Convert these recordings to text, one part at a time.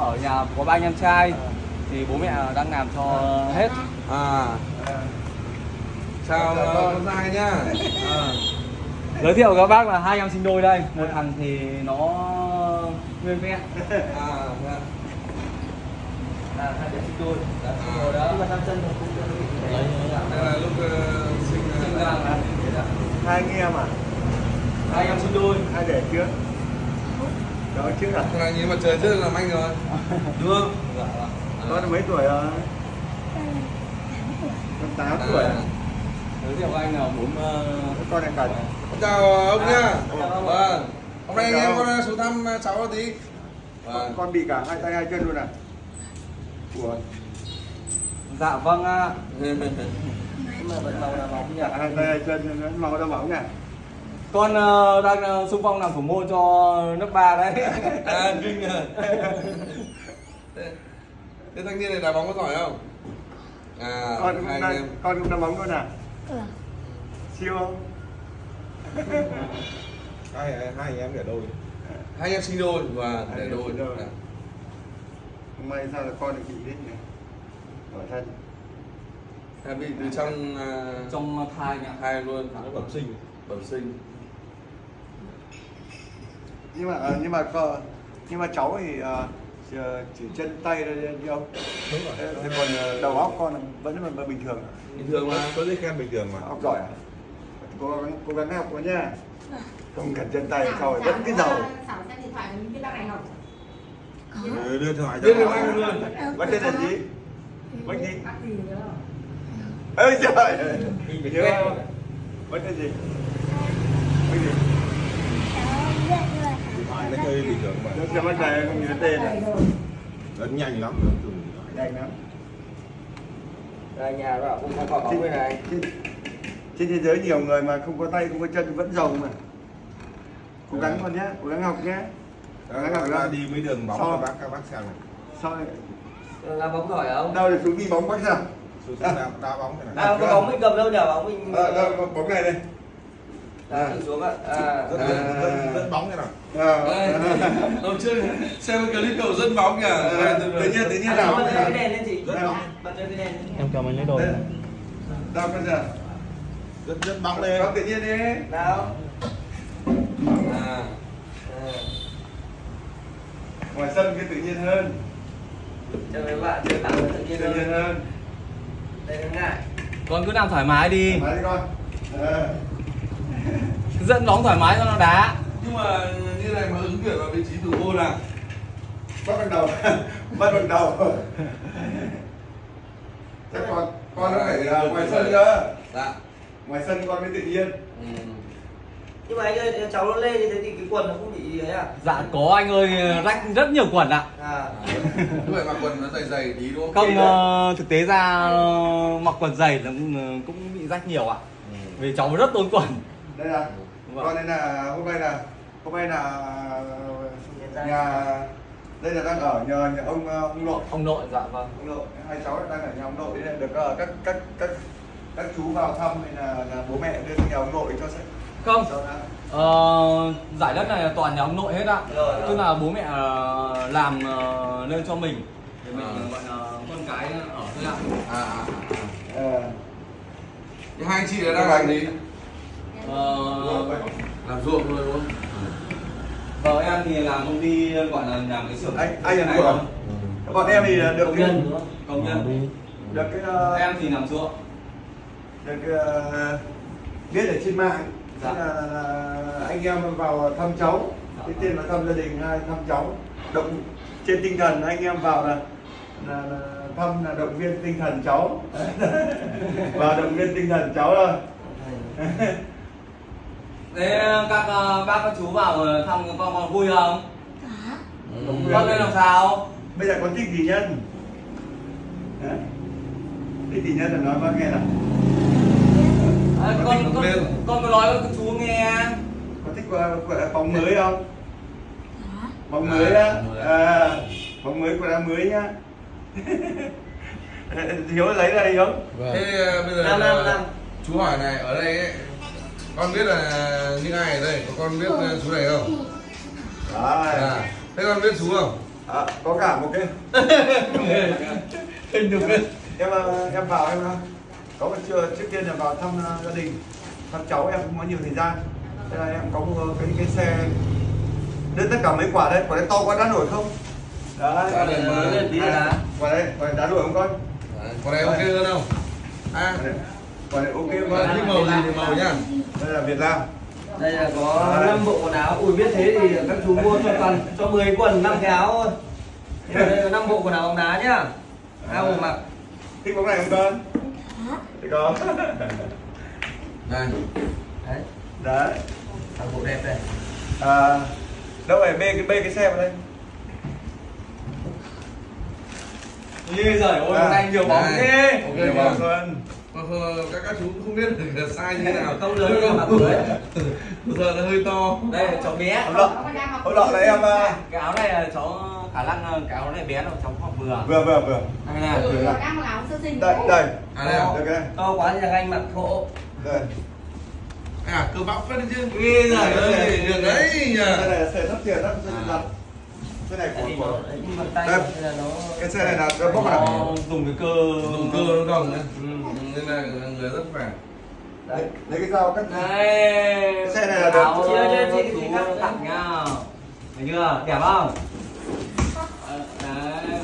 ở nhà có 3 anh em trai thì bố mẹ đang làm cho hết. Chào con trai nhá. Giới thiệu các bác là 2 anh em sinh đôi đây. Một thằng thì nó nguyên vẹn. Hai đứa sinh đôi. Đó. Nhưng mà sang chân nó cũng đây là lúc sinh ra là 2 anh em à? 2 anh em sinh đôi. 2 đẻ trước. Đó trước à? thằng này nhìn mặt trời trước là anh rồi. Đúng không? Con mấy tuổi rồi? Con 8 tuổi. Giới thiệu anh là 4 con này cần. Chào ông nhá. Vâng. Hôm nay anh em con xuống thăm cháu tí. Con bị cả 2 tay 2 chân luôn à? Ủa. Dạ vâng ạ. Mà vẫn màu là bóng nhỉ? 2 tay 2 chân màu đau bóng nhỉ? Con đang xung phong làm thủ môn cho nước 3 đấy. Kinh à. Thế thanh niên này đá bóng có giỏi không? Con cũng đá bóng luôn à? Siêu không? Hai anh em để đôi. 2 anh em sinh đôi và để đôi. May sao là con được bị đấy nhỉ? Ở thân. Bị từ trong thai nhỉ? thai luôn. Bẩm sinh. Bẩm sinh. Nhưng mà cháu thì chỉ chân tay thôi đi ông. Đúng rồi. Thế còn đầu óc con vẫn là bình thường. Bình thường mà. Có giấy khen bình thường mà. Học giỏi à? Cố gắng học quá nha. Không cần chân tay sau rồi vẫn cái giàu. Xảo xem điện thoại mình biết bác này học. Đưa điện thoại cho Biết được anh luôn. Bác tên là gì? Bác gì? Bác gì nữa? Ơi trời! Mình nhớ không? Bác tên gì? Bác gì? điện thoại nó chơi bình thường mà. Nó cho bác này không nhớ tên à? Nó nhanh lắm. Nhanh lắm. Đây nhà bảo cũng không có bóng bên này. Trên thế giới nhiều người mà không có tay không có chân vẫn giàu mà. Cố gắng con nhé, cố gắng học nhé. Ra đi mấy đường bóng các bác xem này. Sao này? Là bóng giỏi không? Đâu để xuống đi bóng bác sao? Xuống đá bóng này này. Có bóng mình cầm đâu nhỉ? Bóng mình Đâu bóng này đây. tự xuống ạ. Dẫn bóng thế nào. Hôm trước xem cái clip cậu dẫn bóng kìa. Tự nhiên nào. Bật cái đèn lên chị. Dẫn bóng. Bật cái đèn. Em cầm anh lấy đồ. Đâu bây giờ? Dẫn bóng lên. Bóng tự nhiên đi. Nào. Ngoài sân cái tự nhiên hơn. Cho mấy bạn chơi tặng tự nhiên hơn. Đây nó ngại. Con cứ làm thoải mái đi. Thoải mái đi con. Dẫn bóng thoải mái cho nó đá. Nhưng mà như này mà ứng tuyển vào vị trí thủ môn à? Bắt bằng đầu. Bắt bằng đầu. Chắc con nó phải ngoài sân cơ. Dạ. Ngoài sân con mới tự nhiên. Nhưng mà anh ơi, cháu nó lên như thế thì cái quần nó không bị ấy à? Dạ có anh ơi, rách rất nhiều quần ạ. Như vậy mặc quần nó dày dày tí đúng không? Không, thực tế ra mặc quần dày nó cũng bị rách nhiều ạ. Vì cháu rất tốn quần. Đây là con đây là hôm nay là nhà đây là đang ở nhờ ông nội. Ông nội dạ vâng. Ông nội, 2 cháu đang ở nhà ông nội đấy, được các chú vào thăm nên là bố mẹ đưa nhà ông nội cho sẽ không. Giải đất này là toàn nhà ông nội hết ạ. Tức là bố mẹ làm lên cho mình để mình gọi là con cái ở thôi ạ. Hai anh chị đang làm gì? Làm ruộng thôi đúng không? Vợ em thì làm công ty gọi là làm cái xưởng. Anh làm ruộng. Bọn em thì được công nhân nữa. Công nhân. Được cái em thì làm ruộng. Được biết ở trên mạng. Dạ. Là anh em vào thăm cháu. Cái tiên là thăm gia đình, hai thăm cháu. Động trên tinh thần anh em vào là thăm là động viên tinh thần cháu. Và động viên tinh thần cháu thôi. Thế các bác các chú vào thăm con vui không? Con đây làm sao? Bây giờ con thích gì nhân? Thích gì nhân là nói bác nghe nào. Con có nói với chú nghe. Con thích bóng mới không? Bóng mới á. Bóng mới, quần áo mới nhá. Hiếu lấy đây Hiếu. Thế bây giờ chú hỏi này, ở đây ấy, con biết là những ai ở đây? Có con biết chú này không? Đấy. Thế con biết chú không? có cả một cái hình được em vào em có một trước tiên là vào thăm gia đình, thăm cháu, em không có nhiều thời gian, thế là em có mua cái xe đến tất cả mấy quả đấy to quá đá nổi không? Đấy, quả đấy đá nổi không con? Quả này ok hơn không? Quả này ok Quả không? thích màu gì thì màu nhá. Đây là Việt Nam. Đây là có 5 bộ quần áo. Ui biết thế thì các chú mua cho 10 quần 5 cái áo thôi. Đây là 5 bộ quần áo bóng đá nhá. Ai bộ mặc. Thích bóng này không con? Thích không? Đây. Đấy. Đấy. Bộ đẹp đây. Đâu phải bê cái xe vào đây. Ôi giời ơi, hôm nay nhiều bóng thế. Nhiều bóng hơn. Các chú cũng không biết được size như thế nào. Không lớn nhưng mà cưới. Giờ nó hơi to. Đây là cháu bé. Hôm nọ là em Cái áo này là cháu khả năng cái áo này bé rồi, cháu học vừa. vừa. Đây này. Đang mặc áo sơ sinh. Đây. Đây à? Được cái To quá thì anh mặc hộ. đây. Cơ bắp phết đấy chứ. Ui giời ơi, Được đấy nhỉ. Cái này là xe thấp tiền lắm, xe đặt. Cái này của Nhưng mà tay đây. là nó Cái xe này là nó bóc nó là dùng cái cơ nó gồng đấy. Nên là người rất khỏe. đấy, lấy cái dao cắt. đây. Cái xe này là được. Áo Chia chú tặng nha. Thấy chưa? Đẹp không? Đấy.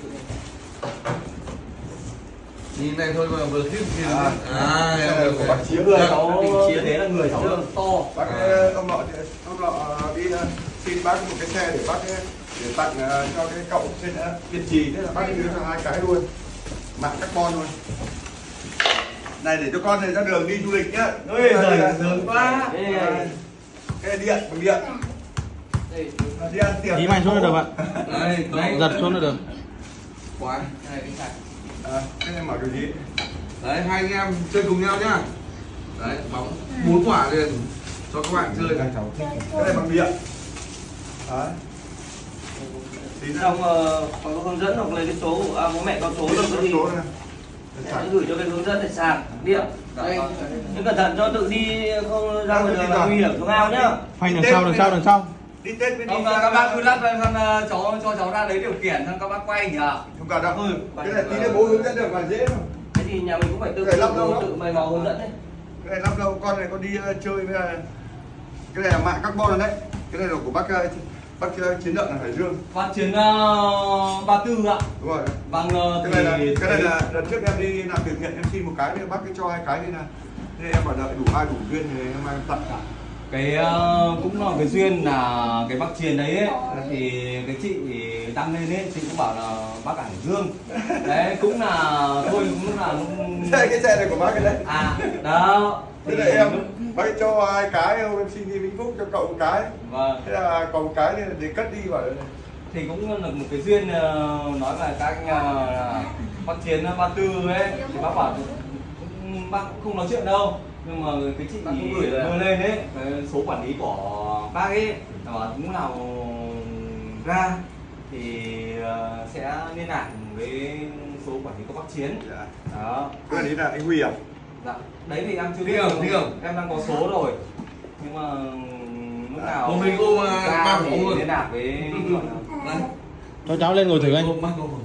Nhìn này thôi mà vừa khiếp kia. Cái này là của bác Chiếm. Cháu chia thế là người cháu to. Bác ông nọ đi xin bác một cái xe để bác để tặng cho cái cậu trên Kiên Trì, thế là bác đi đưa cho 2 cái luôn, mạng carbon luôn. Này để cho con này ra đường đi du lịch nhá. Ôi giời, sướng quá. Cái điện, bằng điện. Đi ăn tiệc. Ý mày xuống là được bạn. Đấy, Giật xuống là được. quá. Cái này mở kiểu gì? Đấy, hai anh em chơi cùng nhau nhá. Đấy, bóng 4 quả liền cho các bạn chơi. Cái này bằng điện. Đấy. xong có hướng dẫn hoặc lấy cái số bố mẹ có số rồi có gì sẽ gửi cho cái hướng dẫn để sạc điện. Nhưng cẩn thận cho tự đi không ra ngoài đường là nguy hiểm xuống ao nhá. Phanh đằng sau. Đi Tết mới đi. Không, các bác cứ lắp xong cho cháu ra đấy điều khiển xong các bác quay nhỉ. Không cần đâu. Cái này tí nữa bố hướng dẫn được là dễ thôi. Cái gì nhà mình cũng phải tự mày mò hướng dẫn đấy. Cái này lắp đâu, con này con đi chơi với cái này là mạng carbon rồi đấy. Cái này là của bác Chiến Lợi là Hải Dương. Bác Chiến 34 ạ. Đúng rồi. Vâng, cái này là lần trước em đi làm từ thiện em xin một cái, bác cứ cho 2 cái đi là thế em bảo đợi đủ ai đủ duyên thì em mang tặng cả. Cái cũng là cái duyên là cái bác Chiến đấy ấy, thì cái chị đăng lên ấy, chị cũng bảo là bác Hải Dương đấy, cũng là thôi cũng là cái xe này của bác cái đấy. Đó thế là em bác cho 2 cái, em xin đi Vĩnh Phúc cho cậu một cái. Vâng. Thế là còn một cái để cất đi bảo thì cũng là một cái duyên, nói là các bác Chiến 34 ấy thì bác bảo bác cũng không nói chuyện đâu, nhưng mà cái chị gửi lên ấy cái số quản lý của bác ấy bảo cũng nào ra thì sẽ liên lạc với số quản lý của bác Chiến. Đó. Cái này là anh Huy à? Dạ. Đấy thì em chưa biết không? Em đang có số rồi. Nhưng mà lúc nào một mình ôm ba thì luôn. liên lạc với Cho cháu lên ngồi thử anh.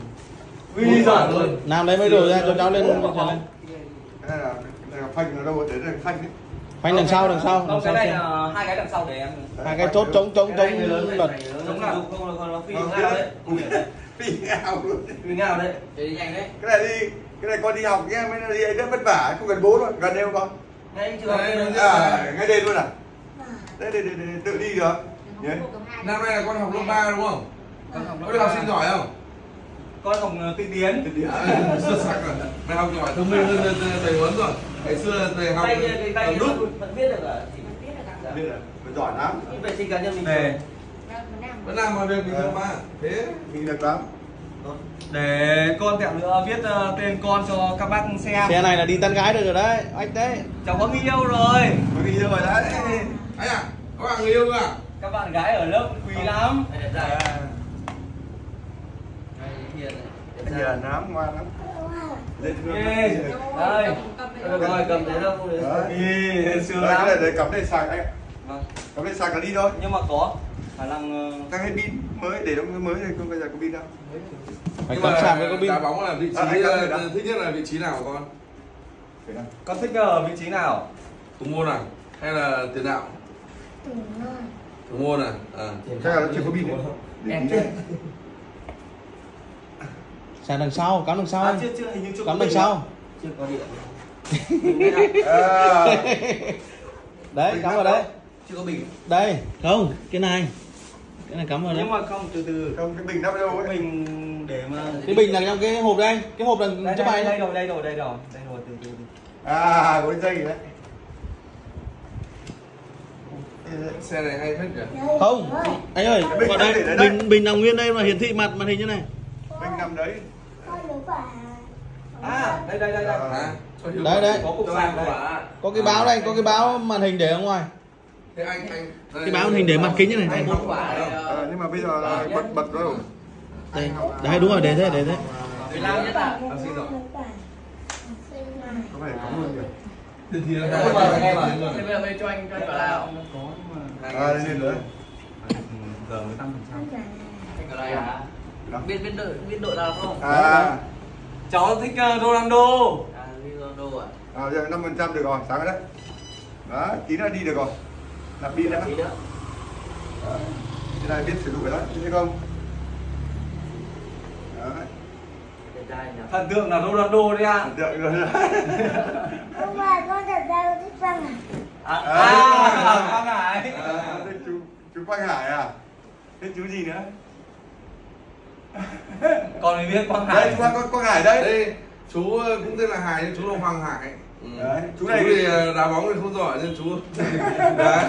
Ui giời ơi. Nam lấy mấy đồ ra cho cháu lên. Cái này là phanh ở đâu đấy, là phanh đấy. Phanh đằng sau. Không, cái này là 2 cái đằng sau để em. 2 cái chốt chống bật. Giống là không là phi ngao đấy. Phi ngao luôn. Phi ngao đấy. Đi nhanh đấy. Cái này con đi học nghe mới đi rất vất vả, không gần bố luôn, gần đây không con? Ngay chưa? Ngay đây luôn à? Đây tự đi được. Năm nay là con học lớp 3 đúng không? Con được học sinh giỏi không? Con học tiên tiến. Xuất sắc rồi. Mày học giỏi thông minh hơn thầy Huấn rồi. Ngày xưa thầy học tay nút. vẫn biết được à? Biết rồi, giỏi lắm. Vệ sinh cá nhân mình Để Vẫn làm mọi việc bình thường mà. Thế mình được lắm. để con tẹo nữa viết tên con cho các bác xem. Xe này là đi tán gái được rồi đấy, anh đấy. Cháu có người yêu rồi. Có người yêu rồi đấy. anh à, có bạn người yêu cơ à? Các bạn gái ở lớp quý lắm. Hiền lắm, ngoan lắm. Đây. rồi cầm thế đâu không Ê, sướng Đây, lắm. để cắm đây sạc anh ạ. Vâng. Cắm đây sạc là đi thôi. Nhưng mà có khả năng Tăng hết pin. mới để đóng mới này không, bây giờ có pin đâu. Phải cắm sạc với có pin. Đá bóng là vị trí thích nhất là vị trí nào con? Con thích ở vị trí nào? Thủ môn à? Hay là tiền đạo? Thủ môn à? Chắc là nó chưa có pin nữa. Em chết. Sạc đằng sau, cắm đằng sau. Chưa hình như chưa Cắm đằng sau. Chưa có điện. Đấy, cắm vào đấy. chưa có bình. Đây, không, cái này cắm vào đấy. Nhưng mà không, từ từ Không, cái bình nắp đâu ấy. mình để mà Cái bình là trong cái hộp đây, cái hộp đằng trước bay. đây rồi từ. À, có dây đấy. Xe này hay phết nhỉ? Không, anh ơi, Bình vào đây, để đấy. bình nằm nguyên đây mà hiển thị màn hình như này. Bình nằm đấy. Đây. Đấy. Có cục sạc đấy. Có cái báo đây, có cái báo màn hình để ở ngoài. Thế anh Cái báo màn hình để mặt kính như này. anh bóng quả Nhưng mà bây giờ là bật rồi. Đây, đấy đúng rồi, để thế. Việt Nam nhất à? Xin rồi. Có phải có luôn kìa. thì là Thế bây giờ cho anh vào nào? Lên nữa. Giờ mới 5%. Anh ở đây à? Biết đội nào không? Cháu thích Ronaldo. Ronaldo à? Giờ 5% được rồi, sáng rồi đấy. Đó, tí nữa đi được rồi. Nạp pin đã. Cái này biết sử dụng cái đó, thấy không? Đấy. Thần tượng là Ronaldo đấy ạ. Được rồi. Không phải con thật ra thích Văn Quang Hải. Chú Quang Hải à? Thế chú gì nữa? Con mới biết Quang Hải. Đây, chú Quang Hải đây. đây chú cũng tên là Hải nhưng chú là Hoàng Hải. Đấy, Chú này thì đá bóng thì không giỏi nên chú đấy.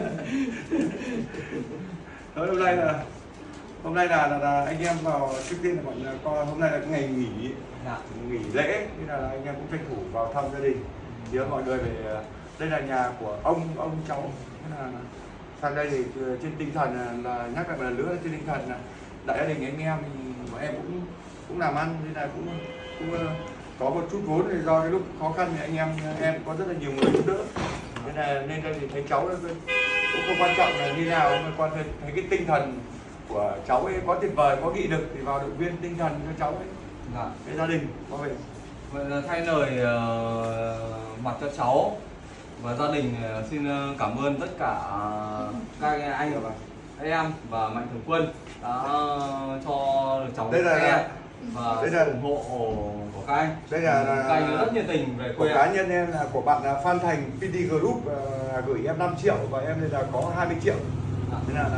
Thôi hôm nay là anh em vào trước tiên là bọn con hôm nay là cái ngày nghỉ lễ nên là anh em cũng tranh thủ vào thăm gia đình, nhớ mọi người về đây là nhà của ông cháu, nên là sang đây thì trên tinh thần là nhắc lại một lần nữa, trên tinh thần là đại gia đình anh em thì bọn em cũng làm ăn nên là cũng có một chút vốn thì do cái lúc khó khăn thì anh em có rất là nhiều người giúp đỡ, nên đây thì thấy cháu cũng không quan trọng là như nào, mà quan thấy cái tinh thần của cháu ấy có tuyệt vời, có nghị lực thì vào động viên tinh thần cho cháu ấy, cái gia đình có về. Vậy là thay lời mặt cho cháu và gia đình xin cảm ơn tất cả các anh em và Mạnh Thường Quân đã cho cháu Đây là xe và ủng hộ của các anh. Đây là các anh rất nhiệt tình về quê. Của cá nhân em là của bạn là Phan Thành PT Group gửi em 5 triệu và em đây là có 20 triệu. Thế là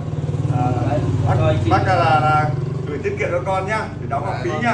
bác là gửi tiết kiệm cho con nhá, để đóng học phí nhá.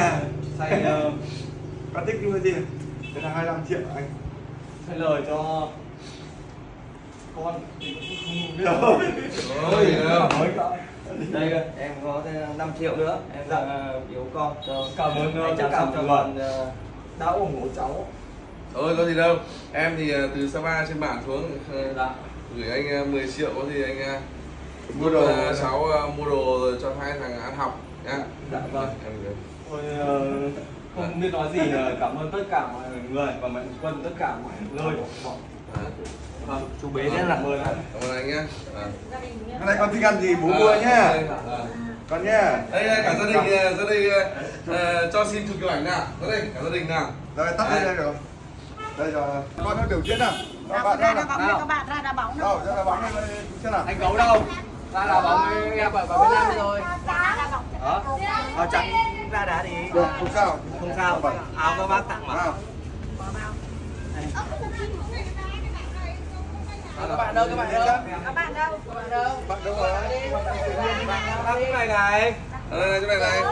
Con thích cái gì? Đây là 25 triệu anh. Thay lời cho con thì cũng không biết đâu. Đây em có 5 triệu nữa, em biếu con cho cảm ơn tất cả mọi người đã ủng hộ cháu. Thôi có gì đâu, em thì từ Sapa trên bản xuống gửi anh 10 triệu, có gì anh mua đồ cháu mua đồ cho hai thằng ăn học nhá. Dạ vâng. Thôi không biết nói gì, cảm ơn tất cả mọi người và Mạnh Thường Quân, tất cả mọi nơi. Vâng, chú bé rất là ơn anh. Cảm ơn anh nhé. Hôm nay con thích ăn gì bố mua nhá. Con nhá. Đây cả gia đình cho xin chụp kiểu ảnh nào. Đây cả gia đình nào. Rồi tắt đây rồi. Đây rồi. Con nó biểu diễn nào. Bạn ra đá bóng đi, các bạn ra đá bóng đâu. Đâu, ra đá bóng đi xem nào. Anh Gấu đâu? Ra đá bóng em ở bên Nam đi rồi. Đá bóng. Đó. Chẳng ra đá đi. Được, không sao. Không sao. Áo các bác tặng mà. Các bạn đâu? Các bạn đâu? Bạn đâu rồi? Bác cái này này. Đây cái này.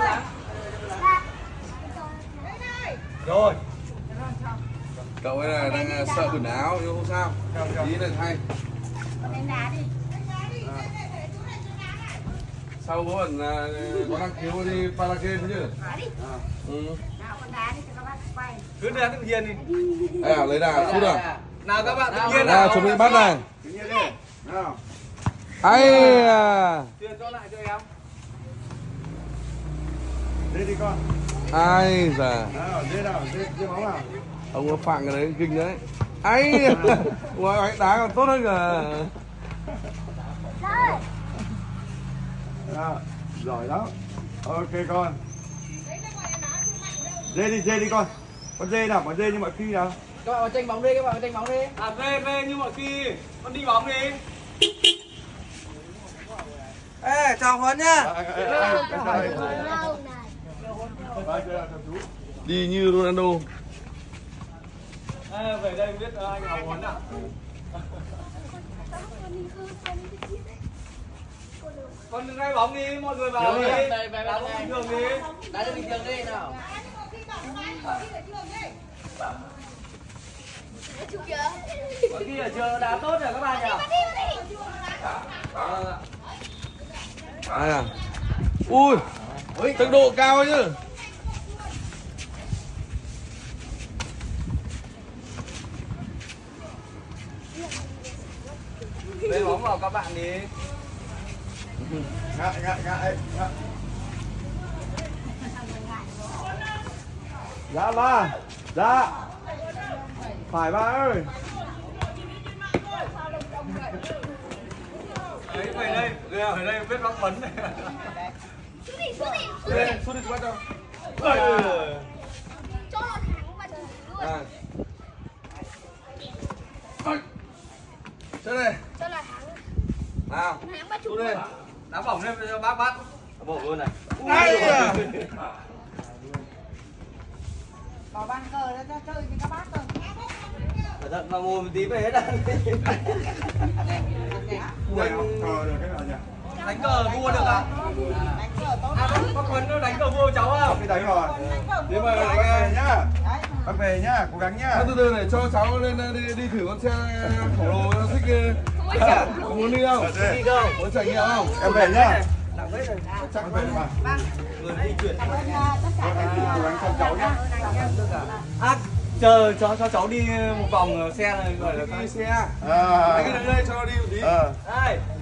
Rồi. Cậu ấy là đang sợ quần áo nhưng không sao. Ý là thay. Đánh đá đi. Sau bố vẫn có năng khiếu đi karaoke thế chứ? Đá đi. Nào con đá đi cho các bác quay. Cứ đá tự nhiên đi. Đây lấy đà chút nào. Nào các bạn tự nhiên Nào chuẩn bị bắt này. Tự nhiên đi. Nào. Ai Truyền cho lại cho em. Đi đi con. ai già. Nào, dê bóng nào. Ông có phạng cái đấy kinh đấy. Ấy ui anh đá còn tốt hơn cả. Giỏi lắm. Ok con. Dê đi con. Con dê nào, con dê như mọi khi nào. Các bạn tranh bóng đi, các bạn tranh bóng đi. À về như mọi khi. Con đi bóng đi. Ê, chào Huấn nhá. Đi như Ronaldo. Về đây biết anh Hào Huấn à? Con đừng ngay bóng đi, mọi người vào đi. Đá bóng bình thường đi. Đá cho bình thường đi nào. Mọi khi ở trường đá tốt rồi các bạn nhỉ? Ai à? Ui, tốc độ cao chứ. Lấy bóng vào các bạn đi. Ngại. Dạ ba. Dạ. Phải ba ơi. Đấy, về đây biết bóng vấn này. Sút đi bắt đâu. Cho nó thẳng và chừng luôn. Chơi đây. Cho nó thẳng. Nào. Thẳng và chừng Sút đi. Đá bóng lên cho bác bắt. Bộ luôn này. Ai à? Có bàn cờ ra cho chơi với các bác rồi. Cẩn thận vào mồm một tí về hết ăn. Đánh cờ vua được à? Đánh cờ tốt. Bác Huấn nó đánh cờ vua cháu không? Đi đánh rồi. Nếu mà đánh nhá. Bác về nhá, cố gắng nhá. từ từ này cho cháu lên đi thử con xe khổng lồ nó thích. Có muốn đi không? Đi đâu? Muốn trải nghiệm không? Em về nhá. Nặng đấy rồi. Chắc về mà. Người di chuyển. Cố gắng chăm cháu nhá. Chờ cho cháu đi một vòng xe này gọi là Đi xe. À. Anh cái đây cho nó đi một tí. Đây.